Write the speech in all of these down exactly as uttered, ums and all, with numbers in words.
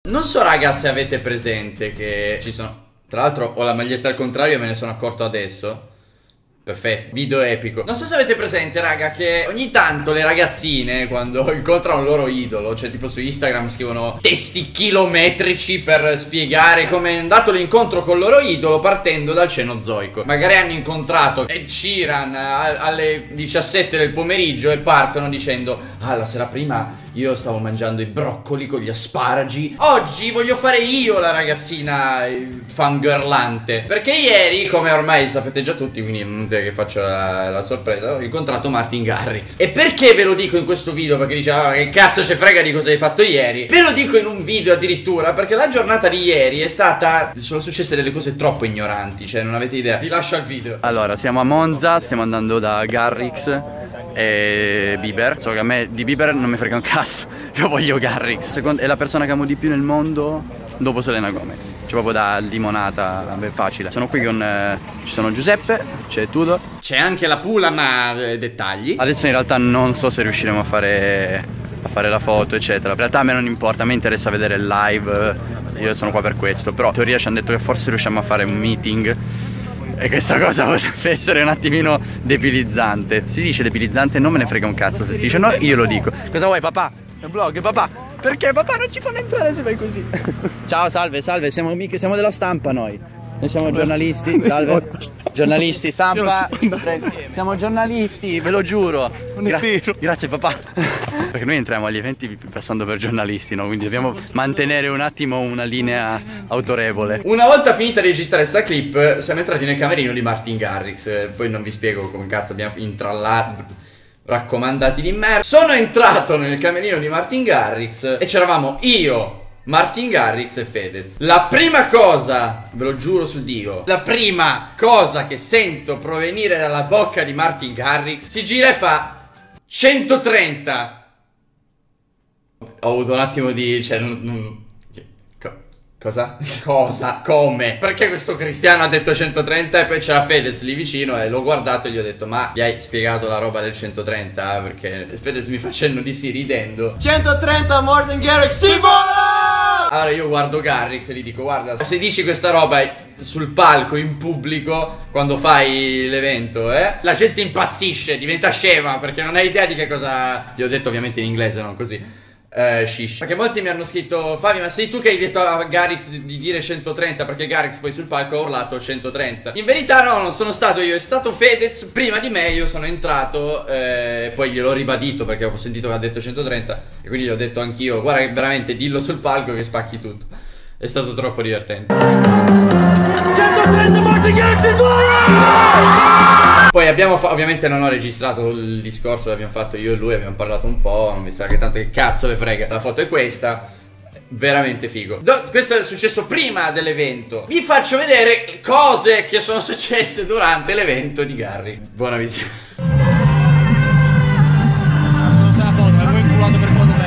Non so raga se avete presente che ci sono... Tra l'altro ho la maglietta al contrario e me ne sono accorto adesso. Perfetto, video epico. Non so se avete presente raga che ogni tanto le ragazzine quando incontrano il loro idolo, cioè tipo su Instagram scrivono testi chilometrici per spiegare come è andato l'incontro con il loro idolo partendo dal Cenozoico. Magari hanno incontrato Ed Sheeran alle diciassette del pomeriggio e partono dicendo: ah, la sera prima io stavo mangiando i broccoli con gli asparagi, oggi voglio fare io la ragazzina fangirlante. Perché ieri, come ormai sapete già tutti, quindi non è che faccio la, la sorpresa, ho incontrato Martin Garrix. E perché ve lo dico in questo video? Perché diceva: ah, che cazzo ce frega di cosa hai fatto ieri? Ve lo dico in un video addirittura perché la giornata di ieri è stata... sono successe delle cose troppo ignoranti, cioè non avete idea. Vi lascio al video. Allora, siamo a Monza, stiamo andando da Garrix e Bieber. So che a me di Bieber non mi frega un cazzo, io voglio Garrix. Secondo, è la persona che amo di più nel mondo dopo Selena Gomez. Cioè proprio da limonata, beh, facile. Sono qui con... Eh, ci sono Giuseppe, c'è Tudor, c'è anche la Pula, ma eh, dettagli. Adesso in realtà non so se riusciremo a fare, a fare la foto eccetera. In realtà a me non importa, a me interessa vedere il live. Io sono qua per questo. Però in teoria ci hanno detto che forse riusciamo a fare un meeting e questa cosa potrebbe essere un attimino debilizzante. Si dice debilizzante? Non me ne frega un cazzo se si dice no, io lo dico. Cosa vuoi papà? È un vlog, papà? Perché papà non ci fanno entrare se fai così? Ciao, salve, salve, siamo, siamo della stampa noi. Noi siamo giornalisti, salve. Giornalisti, stampa. Siamo giornalisti, ve lo giuro. Gra grazie papà. Perché noi entriamo agli eventi passando per giornalisti, no? Quindi dobbiamo mantenere un attimo una linea autorevole. Una volta finita di registrare sta clip, siamo entrati nel camerino di Martin Garrix. Poi non vi spiego come cazzo abbiamo intrallato, raccomandati di merda. Sono entrato nel camerino di Martin Garrix e c'eravamo io, Martin Garrix e Fedez. La prima cosa, ve lo giuro su Dio, la prima cosa che sento provenire dalla bocca di Martin Garrix, si gira e fa centotrenta. Ho avuto un attimo di... cioè... Non, non, co, cosa? Cosa? Come? Perché questo cristiano ha detto centotrenta e poi c'era Fedez lì vicino e l'ho guardato e gli ho detto: ma gli hai spiegato la roba del centotrenta? Perché Fedez mi fa cenno di sì ridendo. centotrenta Martin Garrix si vola! Allora io guardo Garrix e gli dico: guarda, se dici questa roba sul palco, in pubblico, quando fai l'evento, eh, la gente impazzisce, diventa scema perché non hai idea di che cosa... Gli ho detto ovviamente in inglese, non così. Uh, shish. Perché molti mi hanno scritto: Fabio, ma sei tu che hai detto a Garrix di, di dire centotrenta? Perché Garrix poi sul palco ha urlato centotrenta. In verità no, non sono stato io, è stato Fedez prima di me. Io sono entrato e eh, poi gliel'ho ribadito perché ho sentito che ha detto centotrenta e quindi gli ho detto anch'io: guarda che veramente dillo sul palco che spacchi tutto. È stato troppo divertente. centotrenta Martin Garrix in gola! Poi abbiamo fatto, ovviamente non ho registrato il discorso, l'abbiamo fatto io e lui, abbiamo parlato un po', non mi sa che tanto che cazzo le frega. La foto è questa, veramente figo. Do, questo è successo prima dell'evento. Vi faccio vedere cose che sono successe durante l'evento di Garrix. Buona visione. Non c'è la foto, ma poi inculato per foto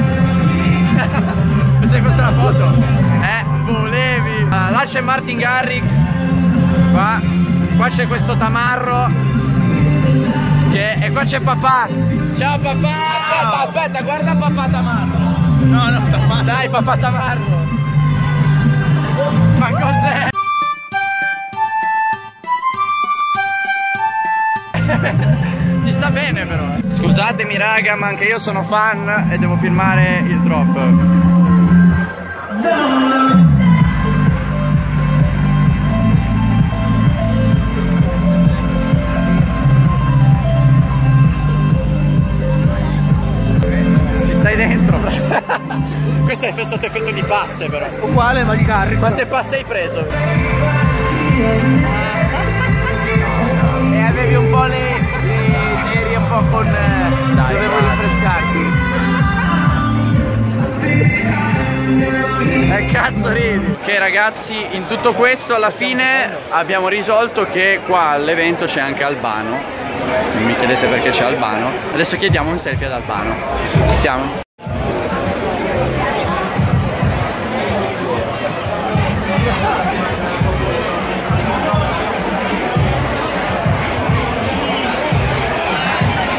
bene. Pensai fosse la foto? Eh, volevi. Ah, là c'è Martin Garrix. Qua. Qua c'è questo tamarro che... e qua c'è papà. Ciao papà. Aspetta, aspetta, guarda papà tamarro. No, no, tamarro. Dai papà tamarro. Ma cos'è? Ti sta bene però. Scusatemi raga, ma anche io sono fan e devo filmare il drop. Stai dentro. Questo è sotto effetto di paste però. Uguale ma di Garrix. Quante paste hai preso? E avevi un po' le... le eri un po' con... Dai, dovevo dai. rinfrescarti. Eh cazzo ridi. Ok ragazzi, in tutto questo alla fine abbiamo risolto che qua all'evento c'è anche Albano. Non mi chiedete perché c'è Albano. Adesso chiediamo un selfie ad Albano. Ci siamo?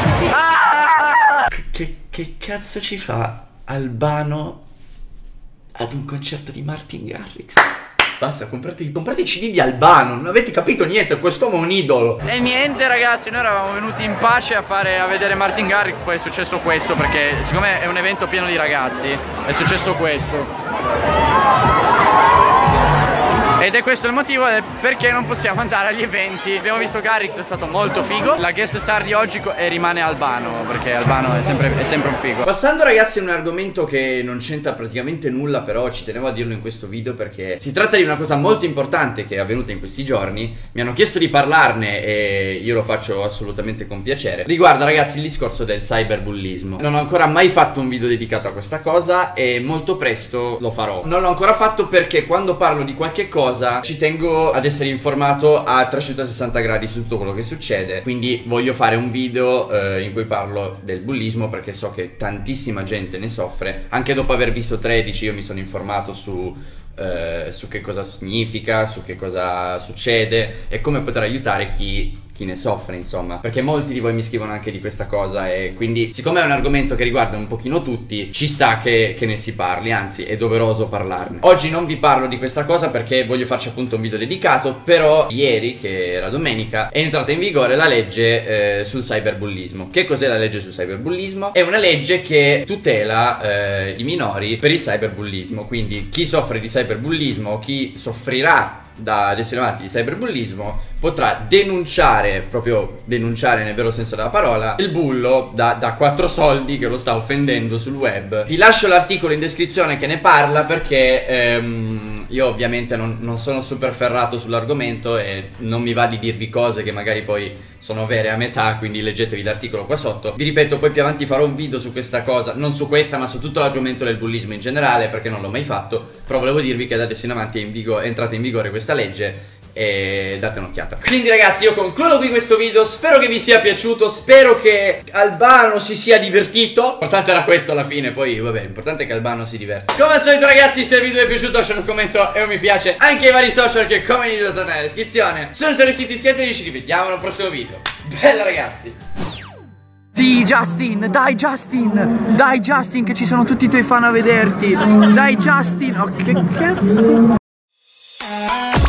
Che, che cazzo ci fa Albano ad un concerto di Martin Garrix. Basta, comprate, comprate i C D di Albano, non avete capito niente, quest'uomo è un idolo. E niente ragazzi, noi eravamo venuti in pace a fare a vedere Martin Garrix, poi è successo questo, perché siccome è un evento pieno di ragazzi, è successo questo. Ed è questo il motivo perché non possiamo andare agli eventi. Abbiamo visto Garrix, è stato molto figo. La guest star di oggi e rimane Albano, perché Albano è sempre, è sempre un figo. Passando ragazzi a un argomento che non c'entra praticamente nulla, però ci tenevo a dirlo in questo video perché si tratta di una cosa molto importante che è avvenuta in questi giorni. Mi hanno chiesto di parlarne e io lo faccio assolutamente con piacere. Riguarda ragazzi il discorso del cyberbullismo. Non ho ancora mai fatto un video dedicato a questa cosa e molto presto lo farò. Non l'ho ancora fatto perché quando parlo di qualche cosa ci tengo ad essere informato a trecentosessanta gradi su tutto quello che succede. Quindi voglio fare un video eh, in cui parlo del bullismo perché so che tantissima gente ne soffre. Anche dopo aver visto tredici io mi sono informato su, eh, su che cosa significa, su che cosa succede e come poter aiutare chi... chi ne soffre, insomma, perché molti di voi mi scrivono anche di questa cosa e quindi siccome è un argomento che riguarda un pochino tutti ci sta che, che ne si parli, anzi è doveroso parlarne. Oggi non vi parlo di questa cosa perché voglio farci appunto un video dedicato, però ieri, che era domenica, è entrata in vigore la legge eh, sul cyberbullismo. Che cos'è la legge sul cyberbullismo? È una legge che tutela eh, i minori per il cyberbullismo, quindi chi soffre di cyberbullismo o chi soffrirà da destinati di cyberbullismo potrà denunciare, proprio denunciare nel vero senso della parola, il bullo da, da quattro soldi che lo sta offendendo sul web. Vi lascio l'articolo in descrizione che ne parla perché ehm, io ovviamente non, non sono super ferrato sull'argomento e non mi va di dirvi cose che magari poi sono vere a metà, quindi leggetevi l'articolo qua sotto. Vi ripeto, poi più avanti farò un video su questa cosa, non su questa ma su tutto l'argomento del bullismo in generale perché non l'ho mai fatto, però volevo dirvi che da adesso in avanti è, in vigo- è entrata in vigore questa legge e date un'occhiata. Quindi ragazzi io concludo qui questo video, spero che vi sia piaciuto, spero che Albano si sia divertito. L'importante era questo alla fine, poi vabbè, l'importante è che Albano si diverta. Come al solito ragazzi, se il video vi è piaciuto lasciate un commento e un mi piace anche ai vari social che come vi trovate nella descrizione. Se non siete iscritti ci rivediamo nel prossimo video. Bella ragazzi. Sì Justin, dai Justin, dai Justin che ci sono tutti i tuoi fan a vederti. Dai Justin, oh che cazzo.